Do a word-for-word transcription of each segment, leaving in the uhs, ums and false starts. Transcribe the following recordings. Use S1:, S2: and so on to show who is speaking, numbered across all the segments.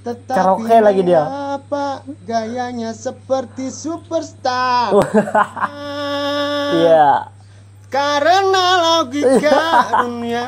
S1: Tetapi
S2: karaoke lagi dia.
S1: Apa gayanya seperti superstar?
S2: Iya.
S1: Karena logika dunia.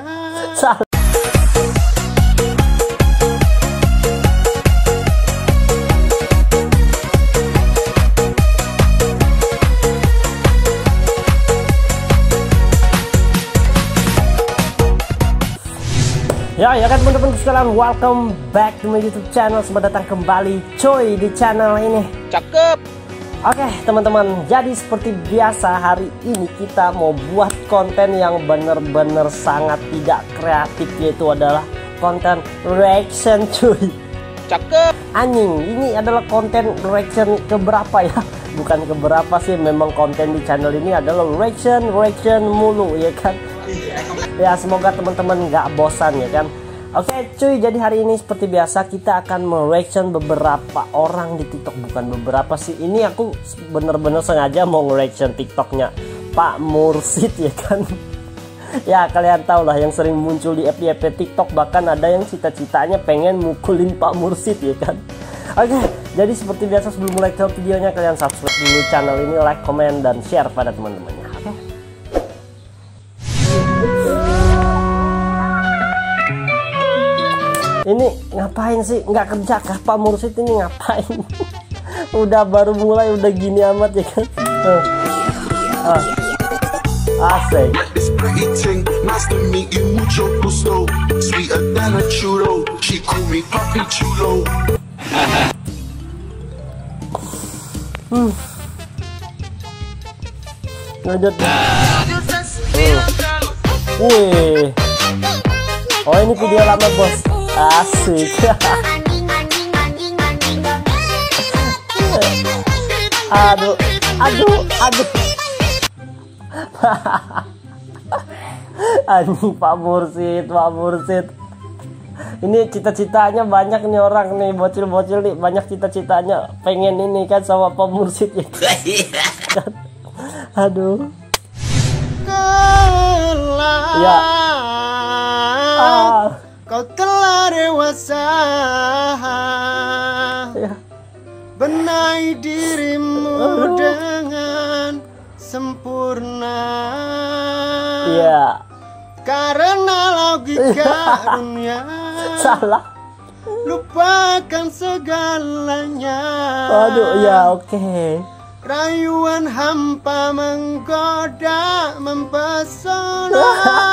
S2: Ya, ya kan teman-teman sekalian, welcome back to my YouTube channel. Selamat datang kembali coy di channel ini.
S1: Cakep.
S2: Oke teman-teman, jadi seperti biasa hari ini kita mau buat konten yang bener-bener sangat tidak kreatif, yaitu adalah konten reaction cuy.
S1: Cakep.
S2: Anjing, ini adalah konten reaction keberapa ya? Bukan keberapa sih, memang konten di channel ini adalah reaction reaction mulu ya kan. Ya semoga teman-teman nggak bosan ya kan. Oke cuy, jadi hari ini seperti biasa kita akan mereaction beberapa orang di TikTok. Bukan beberapa sih, ini aku bener-bener sengaja mau nge-reaction TikToknya Pak Mursid ya kan. Ya kalian tau lah yang sering muncul di F Y P TikTok, bahkan ada yang cita-citanya pengen mukulin Pak Mursid ya kan. Oke, jadi seperti biasa sebelum mulai ke videonya, kalian subscribe dulu channel ini, like, komen, dan share pada teman-temannya. Oke. Ini ngapain sih? Nggak kerja kah Pak Mursid ini, ngapain? Udah baru mulai udah gini amat ya kan? Uh. Uh. Asik. Hmm. Lanjut. Uh. Wih. Oh ini video lama bos. Asik. Aduh, aduh, aduh. Anjing Pak Mursid, Pak Mursid. Ini cita-citanya banyak nih orang nih, bocil-bocil nih banyak cita-citanya pengen ini kan sama Pak Mursid ya. Aduh. Ya. Ah.
S1: Kau telah dewasa ya. Benahi dirimu Aduh. Dengan sempurna
S2: ya.
S1: Karena logika dunia
S2: salah.
S1: Lupakan segalanya.
S2: Aduh ya oke okay.
S1: Rayuan hampa menggoda mempesona.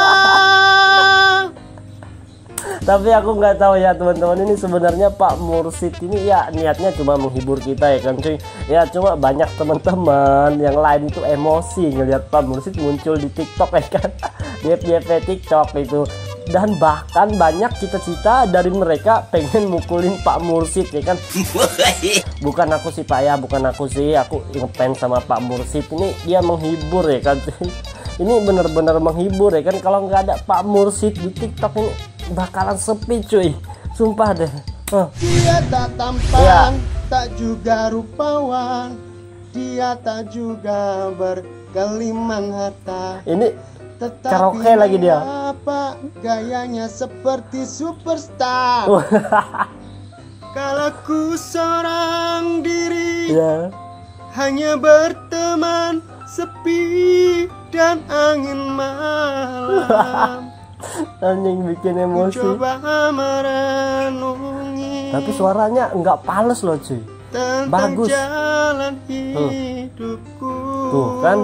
S2: Tapi aku nggak tahu ya teman-teman, ini sebenarnya Pak Mursid ini ya niatnya cuma menghibur kita ya kan cuy. Ya cuma banyak teman-teman yang lain itu emosi ngelihat Pak Mursid muncul di TikTok ya kan. Di F Y P TikTok itu. Dan bahkan banyak cita-cita dari mereka pengen mukulin Pak Mursid ya kan. Bukan aku sih Pak ya, bukan aku sih, aku ngefans sama Pak Mursid. Ini dia menghibur ya kan. Ini bener-bener menghibur ya kan. Kalau nggak ada Pak Mursid di TikTok ini bakalan sepi cuy, sumpah deh. uh.
S1: Dia tak tampan ya. Tak juga rupawan, dia tak juga bergelimang harta.
S2: Ini
S1: tetapi
S2: karaoke lagi dia.
S1: Apa gayanya seperti superstar? Kalau ku seorang diri ya. Hanya berteman sepi dan angin malam.
S2: Anjing bikin emosi.
S1: Coba merenungi.
S2: Tapi suaranya nggak pales loh cuy. Bagus.
S1: Jalan hidupku.
S2: Tuh kan.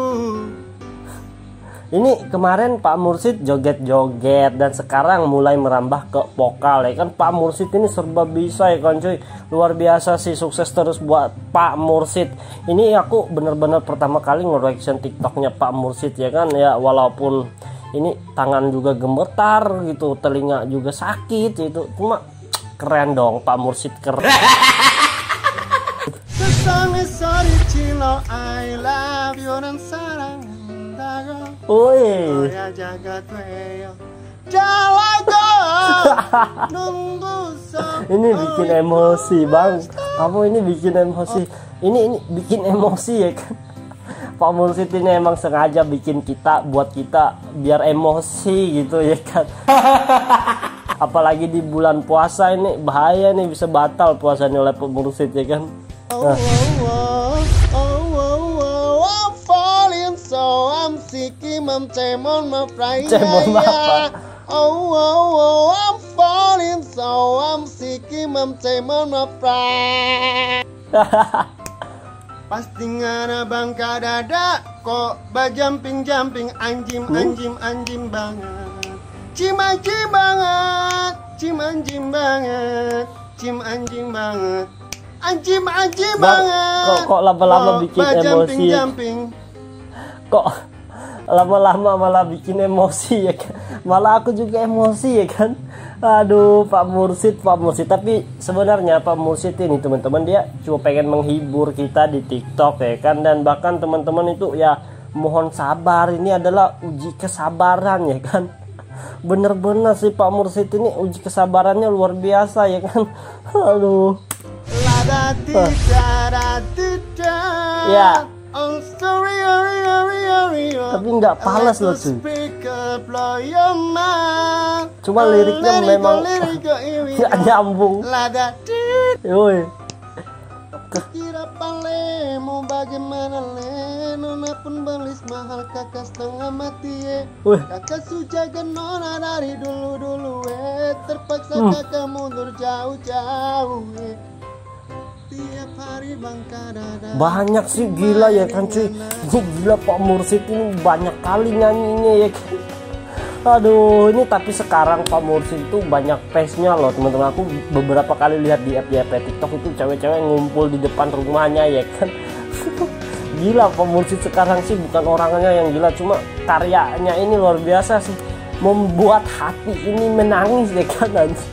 S2: Ini kemarin Pak Mursid joget-joget dan sekarang mulai merambah ke vokal ya kan. Pak Mursid ini serba bisa ya kan cuy. Luar biasa sih, sukses terus buat Pak Mursid. Ini aku bener-bener pertama kali nge-reaction TikToknya Pak Mursid ya kan. Ya walaupun ini tangan juga gemetar gitu, telinga juga sakit itu, cuma keren dong Pak Mursid, keren. Woi. Ini bikin emosi bang, kamu ini bikin emosi, ini ini bikin emosi ya kan. Pak Mursid ini emang sengaja bikin kita, buat kita biar emosi gitu ya kan. apalagi di bulan puasa ini bahaya nih, bisa batal puasanya oleh Pak Mursid ya kan. Nah. Cemon apa?
S1: Oh, oh, oh, I'm falling so I'm sick imam cemon mafrai. Pasti ngana bangka dada kok bajamping jamping anjim anjim anjim banget. Cim anjim banget, cim anjim banget, cim anjim banget. Anjim anjim banget.
S2: Kok kok lama-lama bikin emosi.
S1: Jamping.
S2: Kok lama-lama malah bikin emosi ya kan, malah aku juga emosi ya kan. Aduh Pak Mursid, Pak Mursid. Tapi sebenarnya Pak Mursid ini teman-teman, dia cuma pengen menghibur kita di TikTok ya kan. Dan bahkan teman-teman itu ya mohon sabar, ini adalah uji kesabaran ya kan. Bener-bener sih Pak Mursid ini uji kesabarannya luar biasa ya kan. Aduh. Ya.
S1: Oh, sorry, sorry, sorry, sorry.
S2: Tapi nggak pales loh cuy. Cuma liriknya memang nggak nyambung. Yoi.
S1: Kira pale mau bagaimana le, nona pun belis mahal kakak setengah mati. Kakak sujaga nona dari dulu dulu eh, terpaksa hmm. kakak mundur jauh-jauh eh. Tiap hari bangka dada.
S2: Banyak sih, gila ya kan cuy. Ini gila Pak Mursid ini banyak kali nyanyinya ya kan. Aduh, ini tapi sekarang Pak Mursid itu banyak face-nya loh teman-teman. Aku beberapa kali lihat di F Y P TikTok itu cewek-cewek ngumpul di depan rumahnya ya kan. Gila Pak Mursid sekarang sih, bukan orangnya yang gila, cuma karyanya ini luar biasa sih. Membuat hati ini menangis ya kan.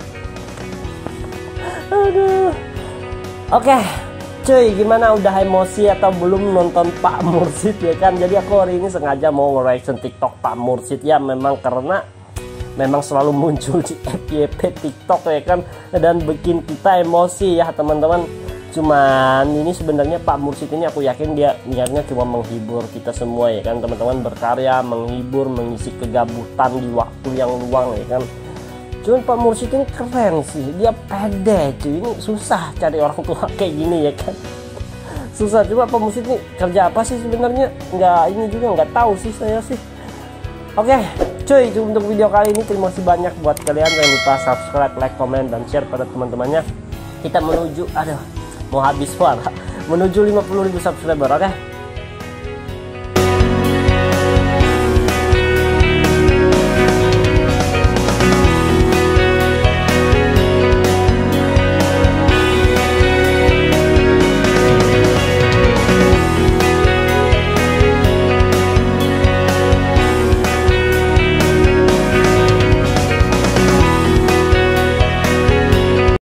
S2: Aduh. Oke, cuy, gimana, udah emosi atau belum nonton Pak Mursid ya kan? Jadi aku hari ini sengaja mau nge-reaction TikTok Pak Mursid ya, memang karena memang selalu muncul di F Y P TikTok ya kan, dan bikin kita emosi ya teman-teman. Cuman ini sebenarnya Pak Mursid ini aku yakin dia niatnya cuma menghibur kita semua ya kan teman-teman, berkarya, menghibur, mengisi kegabutan di waktu yang luang ya kan. Cuman Pak Mursid ini keren sih, dia pede cuy. Ini susah cari orang tua kayak gini ya kan, susah. Coba Pak Mursid ini kerja apa sih sebenarnya, nggak ini juga nggak tahu sih saya sih. Oke cuy, itu untuk video kali ini. Terima kasih banyak buat kalian, jangan lupa subscribe, like, komen, dan share pada teman-temannya. Kita menuju, aduh mau habis suara, menuju lima puluh ribu subscriber. Oke.